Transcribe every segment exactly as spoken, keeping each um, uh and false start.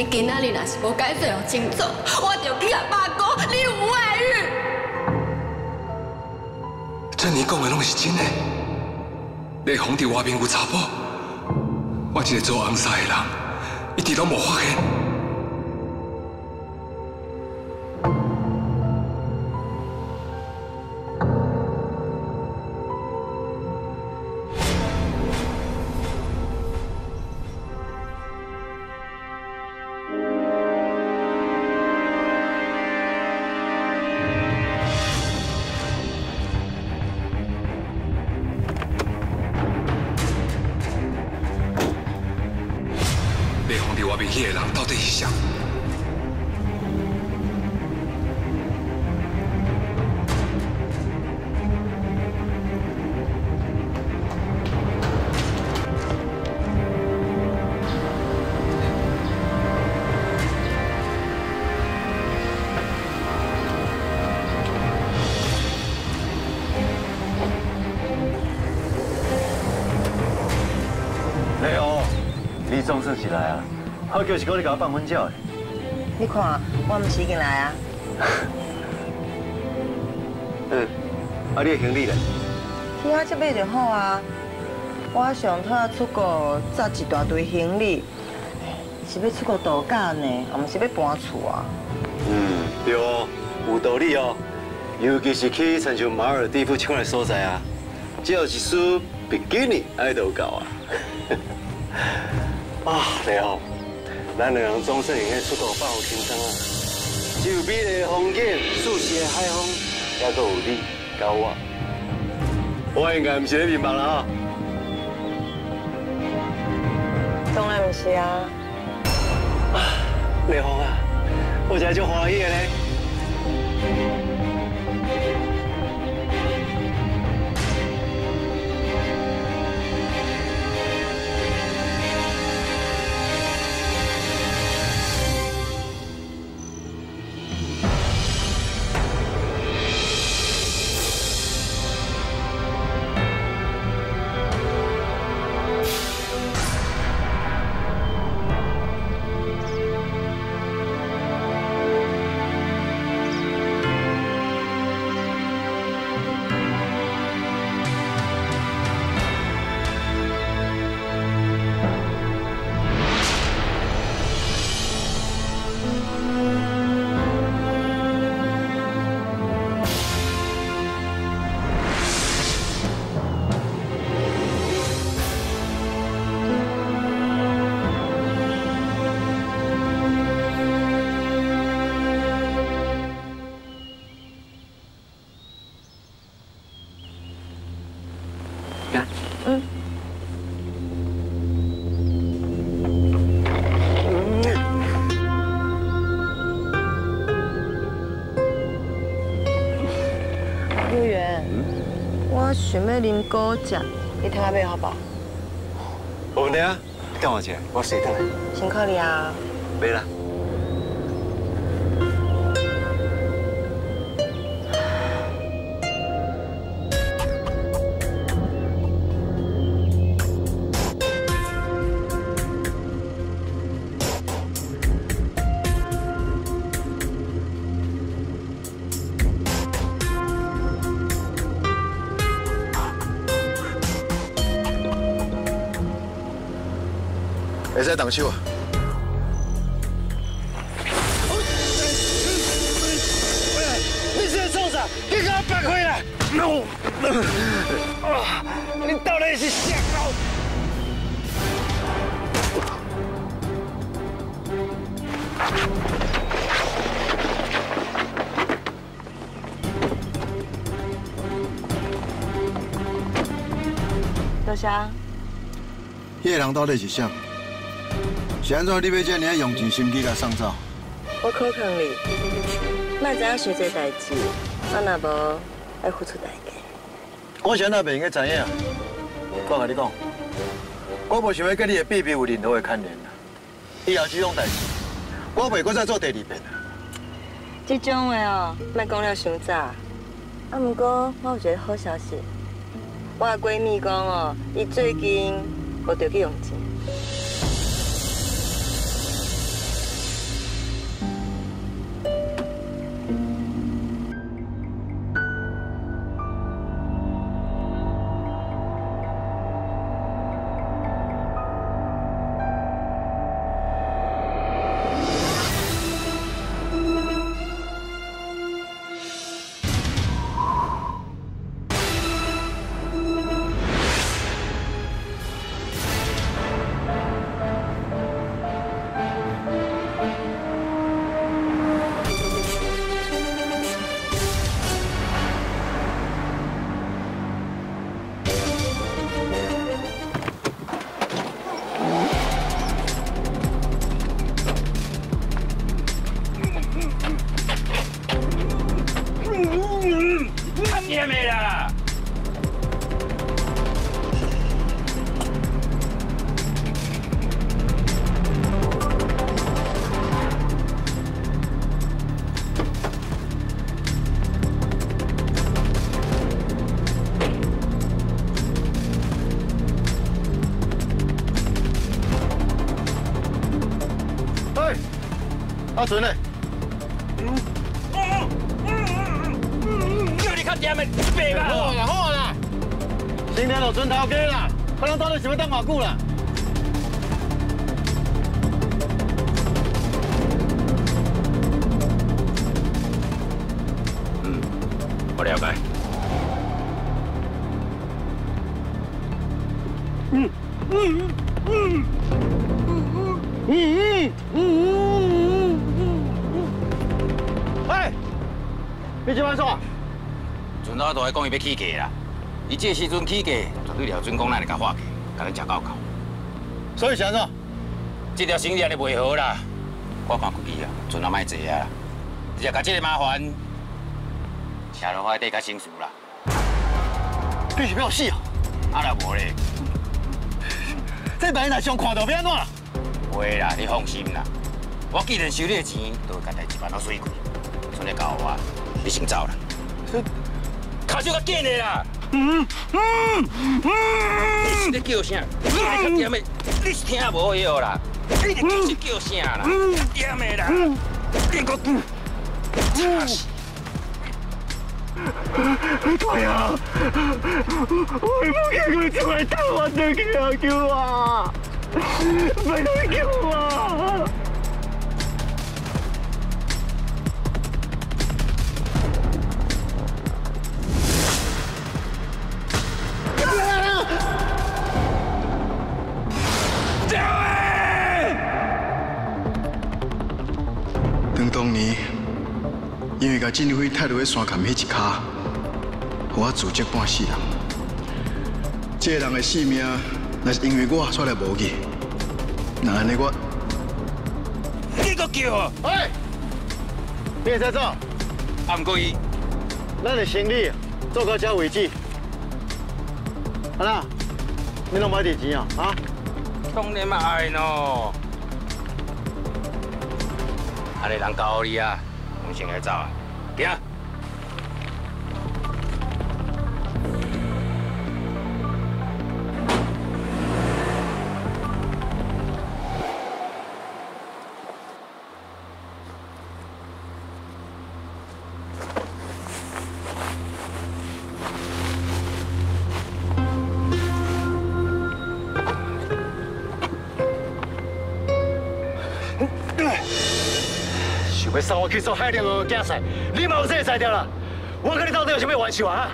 今仔日若是无解释互清楚，我就去甲爸讲你有外遇。 珍妮讲的拢是真的。丽芳伫外面有查某，我一个做红纱的人，一直拢无发现。 迄个人到底是啥？ 雷欧，你总算是来啊！ 好叫是讲你甲我放婚照的。 你看，我毋是已经来啊。 嗯，啊，你的行李咧？ 去遐接买就好啊。我上趟出国载一大堆行李，是要出国度假呢，也毋是要搬厝啊。 嗯，对哦，有道理哦。尤其是去亲像马尔地夫这款的所在啊，只要是输比基尼，爱都够啊。啊，你好。 咱两人总算用迄出国放有轻松啊！只有美丽的风景、舒适的海风，还阁有你甲我，我应该毋是咧迷茫啦吼。 当然毋是啊！ 啊，丽芳啊，我真系足欢喜的咧。 嗯。刘源，我想要啉果汁，你听下买好不好？ 没问题啊，你等我一下，我洗转来。 辛苦你啊。 买啦。 会使动手啊！你这做啥？你给我放开来！啊！你到底是啥狗？ 多谢。 迄个人到底是啥？ 是安怎你要这尔用尽心机甲送走？ 我考劝你，莫知影伤济代志，啊若无爱付出代价。 我现在袂应该知影。我甲你讲，我无想要跟你的秘密有任何的牵连啦。以后这种代志，我袂搁再做第二遍啦。 这种的哦，莫讲了伤早。啊，不过我有一个好消息，我的闺蜜讲哦，伊最近学着去用钱。 阿纯呢？ 叫你较掂的白吧！ 好啦好啦，新年就准头家啦，可能到底想要等偌久啦？ 嗯，我了解。嗯嗯嗯嗯嗯嗯嗯。 哎，你今晚耍？ 船头都会讲伊要起价啦，伊这时阵起价，绝对廖准讲咱来甲化价，甲咱食够够。 所以是安怎？ 这条生意安尼袂好啦，我看规矩啊，船也莫坐啊，直接甲这个麻烦写落海底甲申诉啦。 你是要死啊？ 啊若无咧， 这万一若上看到要安怎？ 袂啦，你放心啦，我既然收你的钱，就会甲代志办到水过，剩下交我，你先走啦。卡手较紧的啦！嗯嗯嗯，你是咧叫啥？你是较点的，你是听无晓啦？你咧继续叫啥啦？点的啦！你个，真是！ 对啊，我冇见过这么大碗的叫叫我，别再叫我！ 当当年，因为甲郑辉踢落去山坎迄一骹，互我自责半世人。这个人的性命，若是因为我出来无去，那安尼我…… 你个叫啊！ 哎，你会使走？ 啊，毋过伊， 咱的生意做到这为止。啊啦，你拢买地钱啊？啊？ 当然嘛爱喏。安尼人教你啊，我先来走啊，行。 要送我去做海淀的竞赛，你嘛有这个才调啦！我跟你到底有啥物玩笑啊？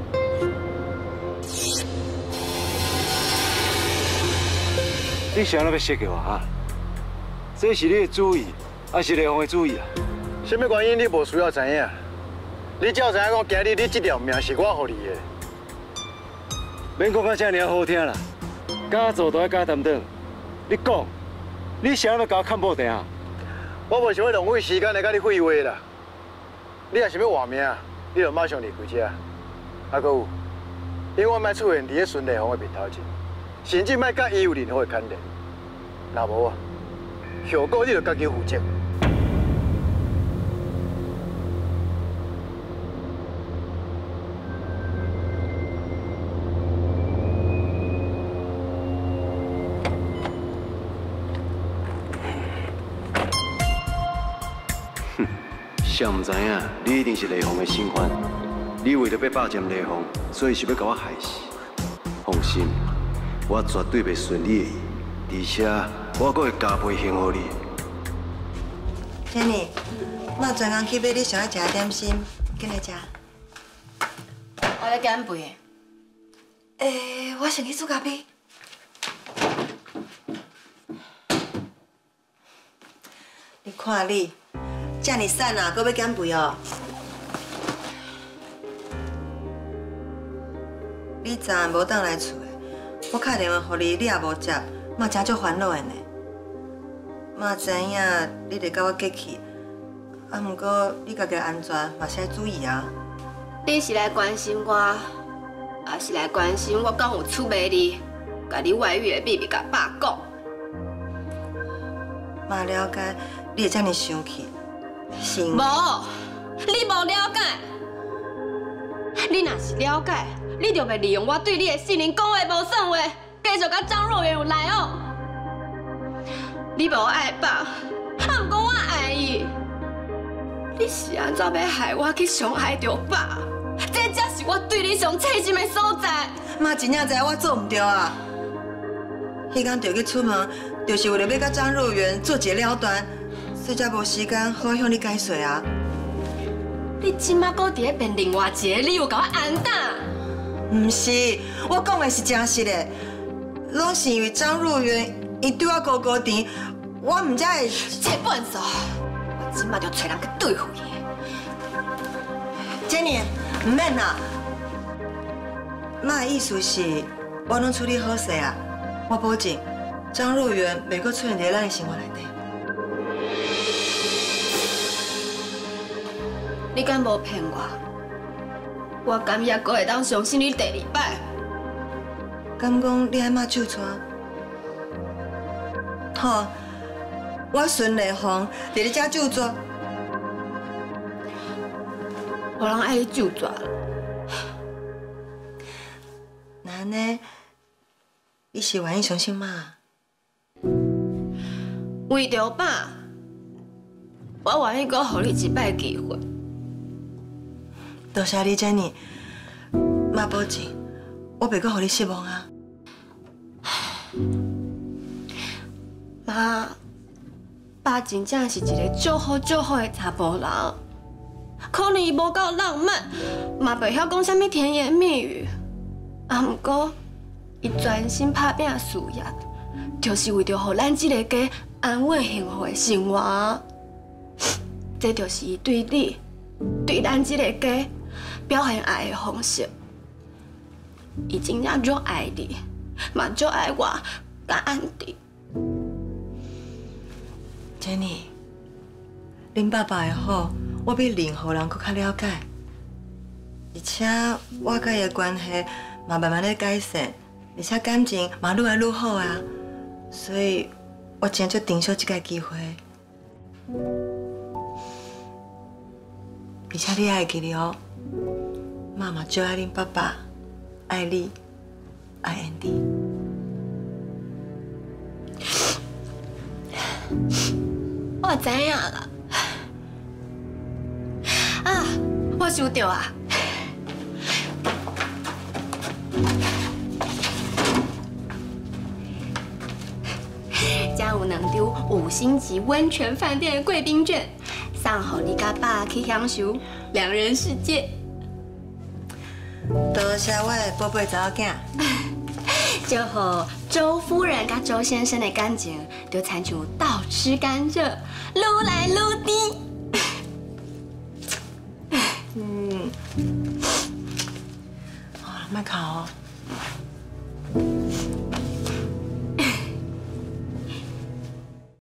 你想要要设计我啊？这是你的主意，还是雷锋的主意啊？什么原因你无需要知影？你只要知影讲今日你这条命是我予你的，免讲到这尔好听啦。敢做都要敢担当。你讲，你想要甲我看破顶啊？我无想要浪费时间来甲你废话啦。你若想要活命，你就马上离开这。啊，还佫有，永远莫出现伫咧孙丽芳的面头前，甚至莫甲伊有任何的牵连。若无啊，后果你就家己负责。 谁唔知影，你一定是雷锋的新欢。你为了要霸占雷锋，所以是要甲我害死。放心，我绝对袂顺你的意，而且我阁会加倍幸福你。 天妮，我专工去买你想要食的点心，紧来食。 我来减肥。 诶，我先去煮咖啡。你看你。这么瘦啊，搁要减肥哦？你昨暗无倒来厝的，我打电话给你，你也无接，嘛真足烦恼的呢。嘛知影你得甲我结气，啊，不过你家己的安全嘛是要注意啊。 你是来关心我，还是来关心我讲有出卖你，甲你外遇的秘密甲爸讲？ 嘛了解，你会这么生气。无， 你无了解。你若是了解，你就袂利用我对你的信任，讲话无算话，继续甲张若元有来哦。你无爱爸，啊，毋过我爱伊。 你是安怎要害我去伤害着爸？这才是我对你上刺心的所在。 妈真正知我做唔对啊！迄天着去出门，就是为了要甲张若元做一个了断，所以才无时间好向你解释啊。 你即马搁伫咧变另外一个理由甲我安打？ 唔是，我讲的是真实的，拢是因为张若元伊对我高高甜，我唔才会。 这笨手，我即马就找人去对付伊。 Jenny，唔免啦。妈的意思是，我拢处理好势啊，我保证张若元袂阁出现在咱的生活内底。 你敢无骗我？我敢也阁会当相信你第二摆。 敢讲你爱骂酒庄？好，我孙丽芳伫你遮酒庄。 我人爱你酒庄了。 那安尼，你是愿意相信妈？ 为着爸，我愿意阁予你一摆机会。 多谢你，Jenny。妈保证，我袂阁予你失望啊。 妈，爸真正是一个足好足好的查甫人，可能伊无够浪漫，嘛袂晓讲啥物甜言蜜语，啊，毋过伊专心打拼事业，就是为着予咱这个家安稳幸福的生活。这就是伊对你、对咱这个家表现爱的方式。伊真正足爱你，嘛足爱我，甲安迪。 Jenny， 恁爸爸的好，我比任何人搁较了解，而且我甲伊的关系嘛慢慢咧改善，而且感情嘛愈来愈好啊，所以我真足珍惜这个机会。而且你爱记得哦，妈妈最爱恁爸爸，爱你，爱安迪。 我知影啦。啊，我想到啊。将有两张五星级温泉饭店的贵宾券，送予你甲爸去享受两人世界。 多谢我的宝贝查某囝。 就和周夫人甲周先生的感情，就亲像倒吃甘蔗，愈来愈甜。 嗯，好了，莫哭哦。